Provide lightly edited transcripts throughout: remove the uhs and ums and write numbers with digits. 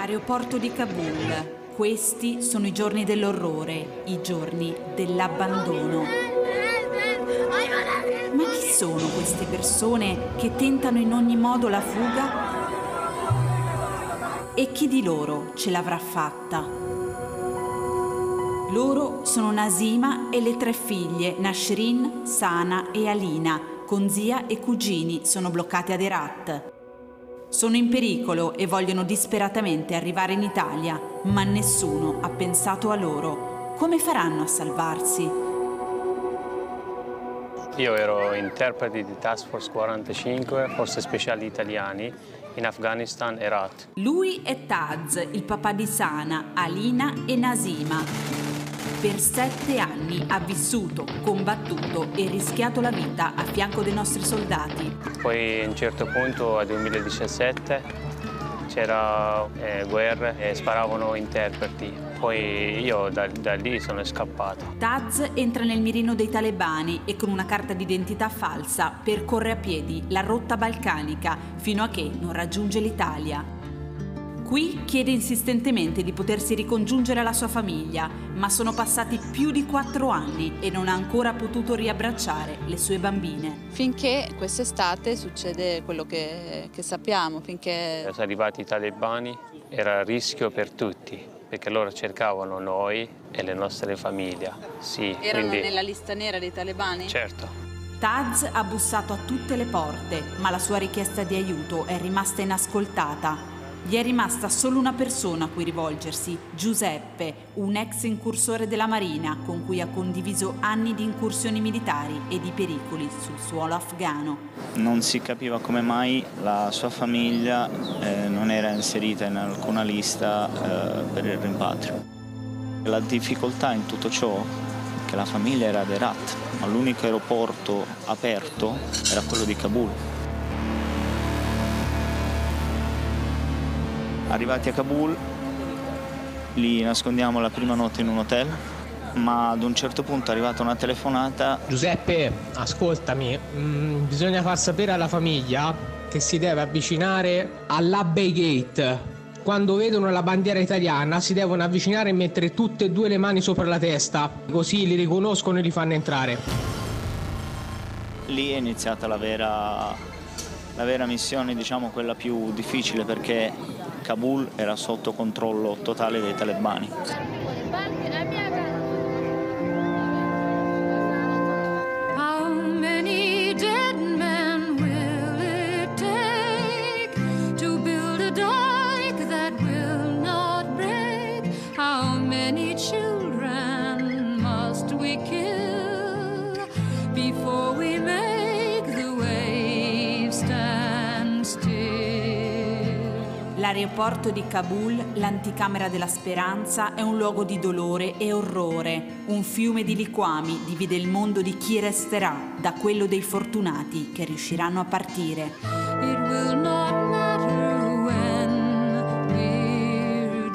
Aeroporto di Kabul. Questi sono i giorni dell'orrore, i giorni dell'abbandono. Ma chi sono queste persone che tentano in ogni modo la fuga? E chi di loro ce l'avrà fatta? Loro sono Nasima e le 3 figlie, Nasrin, Sana e Alina, con zia e cugini, sono bloccate ad Herat. Sono in pericolo e vogliono disperatamente arrivare in Italia, ma nessuno ha pensato a loro. Come faranno a salvarsi? Io ero interprete di Task Force 45, Forze Speciali Italiani, in Afghanistan, Herat. Lui è Taz, il papà di Sana, Alina e Nasima. Per 7 anni ha vissuto, combattuto e rischiato la vita a fianco dei nostri soldati. Poi a un certo punto, nel 2017, c'era guerra e sparavano interpreti. Poi io da lì sono scappato. Taz entra nel mirino dei talebani e con una carta d'identità falsa percorre a piedi la rotta balcanica fino a che non raggiunge l'Italia. Qui chiede insistentemente di potersi ricongiungere alla sua famiglia, ma sono passati più di 4 anni e non ha ancora potuto riabbracciare le sue bambine. Finché quest'estate succede quello che sappiamo, finché... Sono arrivati i talebani, era a rischio per tutti, perché loro cercavano noi e le nostre famiglie. Sì, erano nella lista nera dei talebani? Certo. Taz ha bussato a tutte le porte, ma la sua richiesta di aiuto è rimasta inascoltata. Gli è rimasta solo una persona a cui rivolgersi, Giuseppe, un ex incursore della Marina con cui ha condiviso anni di incursioni militari e di pericoli sul suolo afghano. Non si capiva come mai la sua famiglia non era inserita in alcuna lista per il rimpatrio. La difficoltà in tutto ciò è che la famiglia era ad Herat, ma l'unico aeroporto aperto era quello di Kabul. Arrivati a Kabul, li nascondiamo la prima notte in un hotel, ma ad un certo punto è arrivata una telefonata. Giuseppe, ascoltami, bisogna far sapere alla famiglia che si deve avvicinare all'Abbey Gate. Quando vedono la bandiera italiana si devono avvicinare e mettere tutte e 2 le mani sopra la testa, così li riconoscono e li fanno entrare. Lì è iniziata la vera missione, diciamo quella più difficile, perché Kabul era sotto controllo totale dei talebani. How many dead men will it take to build a dike that will not break? How many children must we kill before we make the waves stand still? L'aeroporto di Kabul, l'anticamera della speranza, è un luogo di dolore e orrore. Un fiume di liquami divide il mondo di chi resterà da quello dei fortunati che riusciranno a partire. It will not matter when we're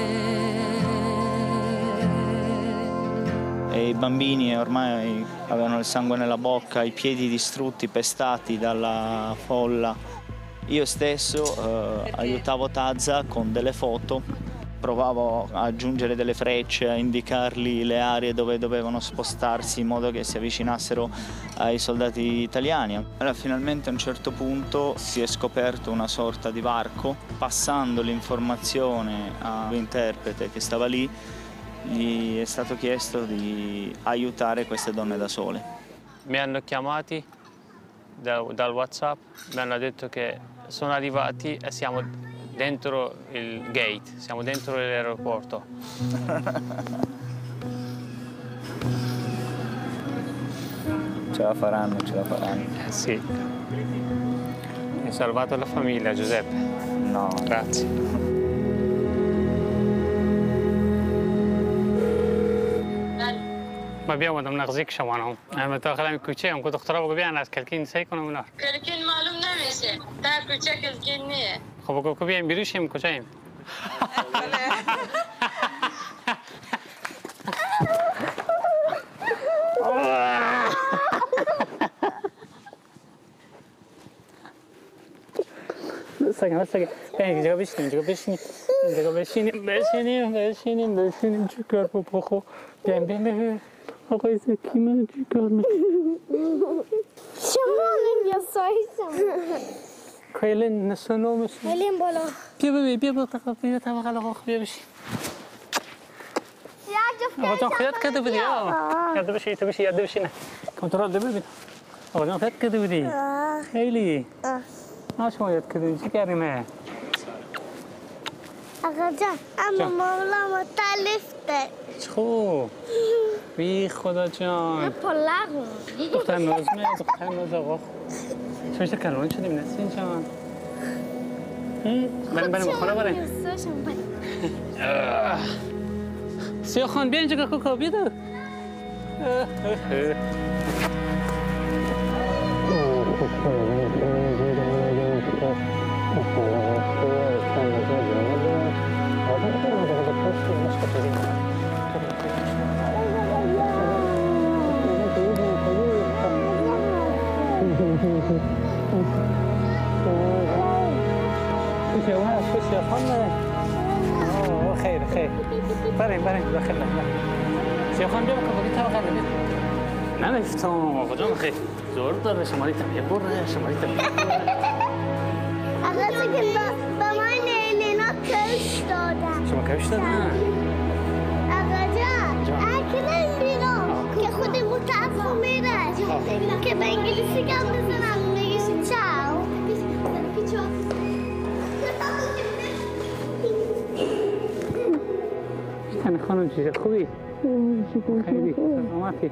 dead. E i bambini ormai avevano il sangue nella bocca, i piedi distrutti, pestati dalla folla. Io stesso aiutavo Tazza con delle foto, provavo a aggiungere delle frecce, a indicargli le aree dove dovevano spostarsi in modo che si avvicinassero ai soldati italiani. Allora, finalmente a un certo punto si è scoperto una sorta di varco. Passando l'informazione all'interprete che stava lì, gli è stato chiesto di aiutare queste donne da sole. Mi hanno chiamati dal WhatsApp, mi hanno detto che sono arrivati e siamo dentro il gate, siamo dentro l'aeroporto. Ce la faranno, ce la faranno. Sì. Hai salvato la famiglia, Giuseppe. No. Grazie. ما بيوم من نغزيك شوانهم أنا تأخذهم كوتشي أم كنت اخترابه كبيان ناس كلكين سيكون منار كلكين معلوم نمیشه تا کوچه کلکین نیه خب كوبيان بيروشيم كوتشيم بس كده كان جاب بيشني دیگه بشینیم چیکار بخو بیایم آقای زکی من چیکار میکنی؟ شما نمیاسایشم خیلی نسونو میشه خیلی بالا بیا طبقه آقا بیا بشین آقا جان خیلی کرده بودی یاد بشین کنترل ببین آقا جان خیلی کرده بودی خیلی شما یاد کردی چی کردیم آقا جان اما مولا متعلفته خوب بی خدا جان پلقم دختر ناز آقا چون کرون شدیم نسین جان بریم خونه بریم سیاه خان بیا اینجا کوکو بیدو خیر بریم داخل سیاه خان بیا بکن بگی طبقه بیا نمیفتم آقا جان خیلی زور داره شماریتم یه بره شماریتم آقا جان با ما نیلینا کش دادن شما کش دادن؟ آقا جان اکنون بیرون که خود متعفو میره که به انگلیسی گم بزنم میگیشی چاو این خانم چیزه خوبی؟ خیلی سلامتی